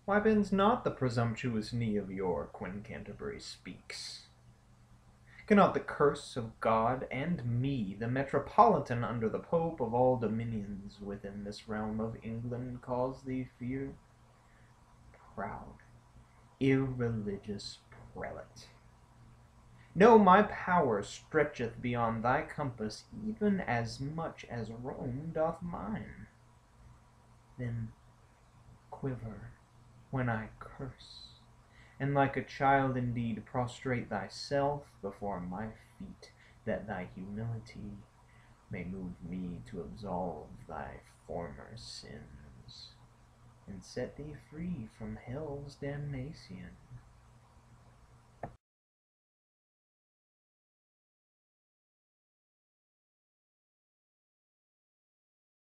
Why bends not the presumptuous knee of York when Canterbury speaks? Cannot the curse of God and me, the metropolitan under the Pope of all dominions within this realm of England, cause thee fear? Proud, irreligious prelate! No, my power stretcheth beyond thy compass even as much as Rome doth mine. Then quiver when I curse, and like a child indeed prostrate thyself before my feet, that thy humility may move me to absolve thy former sins, and set thee free from hell's damnation.